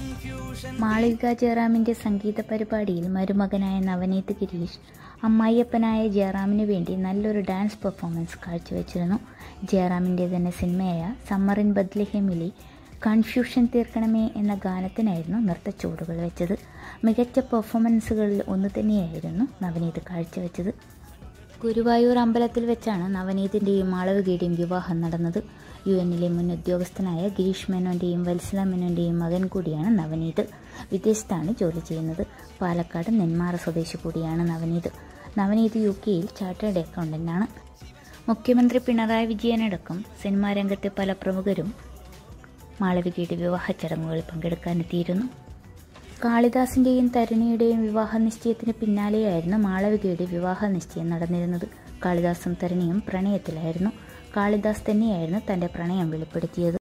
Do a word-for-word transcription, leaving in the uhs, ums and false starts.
മാളവിക ജയറാമിൻ്റെ സംഗീത പരിപാടിയിൽ മരുമകനായ നവനീത് ഗിരീഷ് അമ്മായിയപ്പനായ ജയറാമിന് വേണ്ടി നല്ലൊരു ഡാൻസ് പെർഫോമൻസ് കാഴ്ചവെച്ചിരുന്നു. ജയറാമിൻ്റെ തന്നെ സിനിമയായ സമ്മർ ഇൻ ബത്ലഹേമിലെ കൺഫ്യൂഷൻ തീർക്കണമേ എന്ന ഗാനത്തിനായിരുന്നു നൃത്തച്ചുവടുകൾ വെച്ചത്. മികച്ച പെർഫോമൻസുകളിൽ ഒന്ന് തന്നെയായിരുന്നു നവനീത് കാഴ്ചവെച്ചത്. ഗുരുവായൂർ അമ്പലത്തിൽ വെച്ചാണ് നവനീതിൻ്റെയും മാളവികയുടെയും വിവാഹം നടന്നത്. യു എന്നിലെ മുൻ ഉദ്യോഗസ്ഥനായ ഗിരീഷ് മേനോൻ്റെയും വത്സല മേനോൻ്റെയും മകൻ കൂടിയാണ് നവനീത്. വിദേശത്താണ് ജോലി ചെയ്യുന്നത്. പാലക്കാട് നെന്മാറ സ്വദേശി കൂടിയാണ് നവനീത്. നവനീത് യു കെയിൽ ചാർട്ടേഡ് അക്കൗണ്ടൻ്റാണ്. മുഖ്യമന്ത്രി പിണറായി വിജയനടക്കം സിനിമാ രംഗത്തെ പല പ്രമുഖരും മാളവികയുടെ വിവാഹ ചടങ്ങുകളിൽ പങ്കെടുക്കാനെത്തിയിരുന്നു. കാളിദാസിൻ്റെയും തരുണിയുടെയും വിവാഹ നിശ്ചയത്തിന് പിന്നാലെയായിരുന്നു മാളവികയുടെ വിവാഹ നിശ്ചയം നടന്നിരുന്നത്. കാളിദാസും തരുണിയും പ്രണയത്തിലായിരുന്നു. കാളിദാസ് തന്നെയായിരുന്നു തൻ്റെ പ്രണയം വെളിപ്പെടുത്തിയത്.